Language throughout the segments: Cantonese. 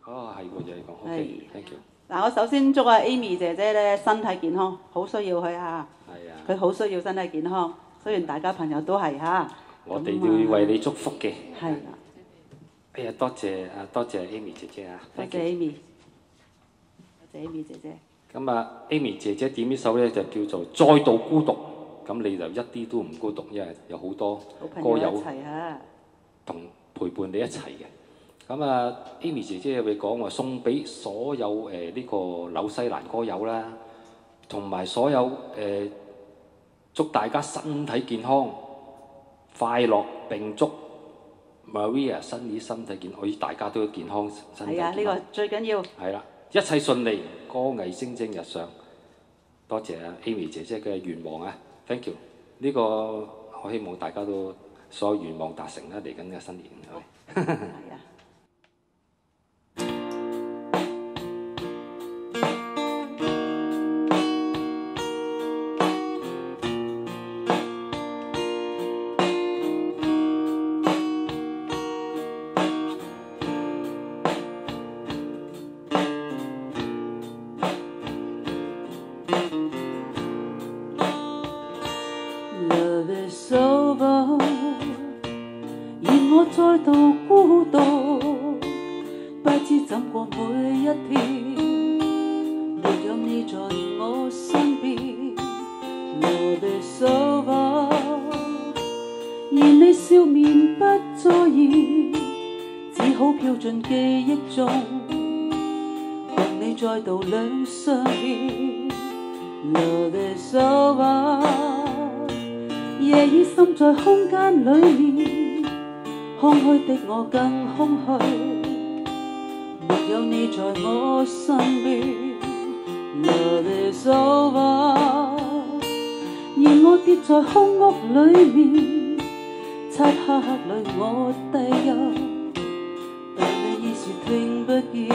哦，係喎，就係講 OK，thank you。 嗱，我首先祝阿 Amy 姐姐咧身體健康，好需要佢嚇。 係啊。 佢好需要身體健康，雖然大家朋友都係嚇。 我哋都要為你祝福嘅。 係啦。 哎呀，多謝 Amy 姐姐啊！ 多謝 Amy， 多謝 Amy 姐姐。 咁啊 ，Amy 姐姐點呢首咧就叫做《再度孤獨》，咁你就一啲都唔孤獨，因為有好多歌友同陪伴你一齊嘅。咁啊 ，Amy 姐姐會講話送俾所有呢個紐西蘭歌友啦，同埋所有祝大家身體健康、快樂並祝 Maria 新年身體健康，大家都健康身體健康。 係啊，呢個最緊要。 係啦，一切順利，歌藝蒸蒸日上。多謝啊 Amy 姐姐嘅願望啊 ，thank you。呢個我希望大家都所有願望達成啦，嚟緊嘅新年係。係啊。 再度孤獨，不知怎過每一天，沒有你在我身邊。Love is over， 而你笑面不再現，只好飄進記憶中，共你再度兩相牽。Love is over， 夜已滲在空間裏面。空虛的我更空虛，沒有你在我身邊。Love is over， 而我跌在空屋裏面，漆黑裏我低泣，但你已是聽不見。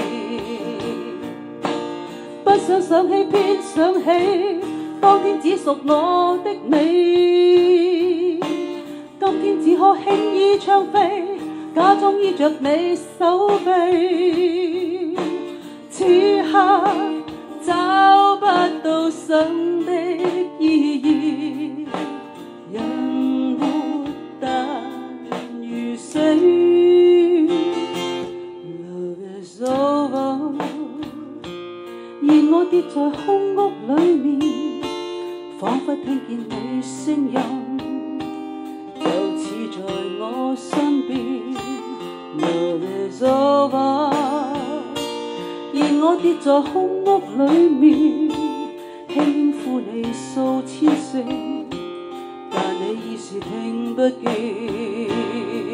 不想想起，偏想起，當天只屬我的你。今天只可輕易唱飛，假裝依着你手臂。此刻找不到生的意義，人活但如死。Love is over， 而我跌在空屋裏面，彷彿聽見你聲音。在我身邊 ，Love is over， 而我跌在空屋裏面，輕呼你數千聲，但你已是聽不見。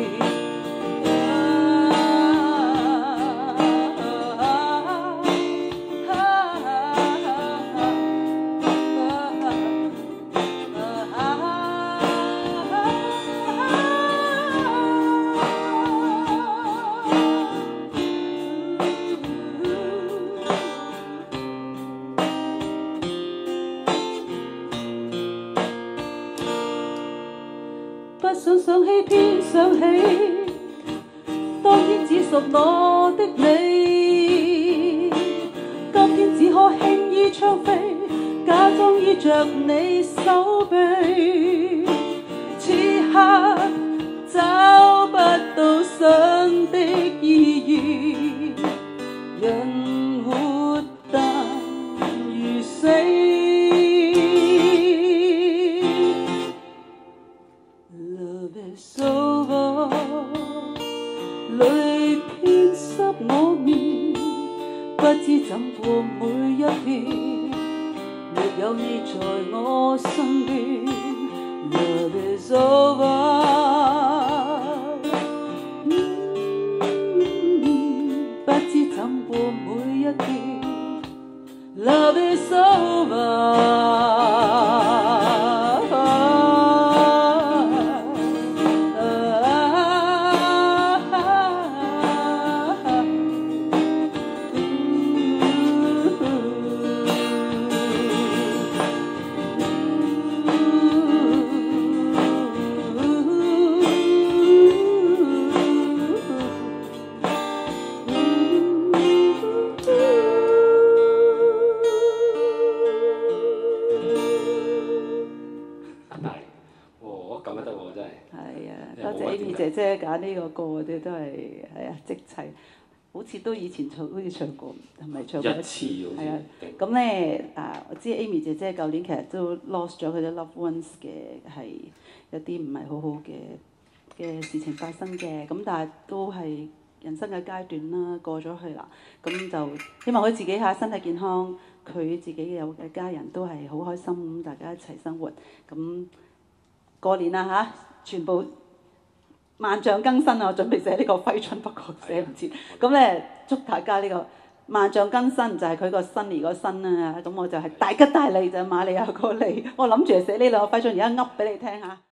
不想想起，偏想起，當天只屬我的你。今天只可輕易唱飛，假裝依着你手臂。此刻找不到生的意義，人活但如死。It's over， 淚偏濕我面，不知怎過每一天，沒有你在我身邊。Love is over， 不知怎過每一天。Love is over。 姐姐揀呢個歌嗰啲都係啊即齊，好似都以前好似唱過，係咪唱過一次？係啊，咁咧我知 Amy 姐姐舊年其實都 lost 咗佢啲 loved ones 嘅，係有啲唔係好好嘅事情發生嘅，咁但係都係人生嘅階段啦，過咗去啦，咁就希望佢自己身體健康，佢自己有嘅家人都係好開心，咁大家一齊生活，咁過年啦全部萬象更新啊！我準備寫呢個揮春，不過寫唔切。咁咧祝大家呢個萬象更新就係佢個新年個新啊！咁我就係大吉大利就係瑪利亞個利。我諗住寫呢兩個揮春，而家噏俾你聽下。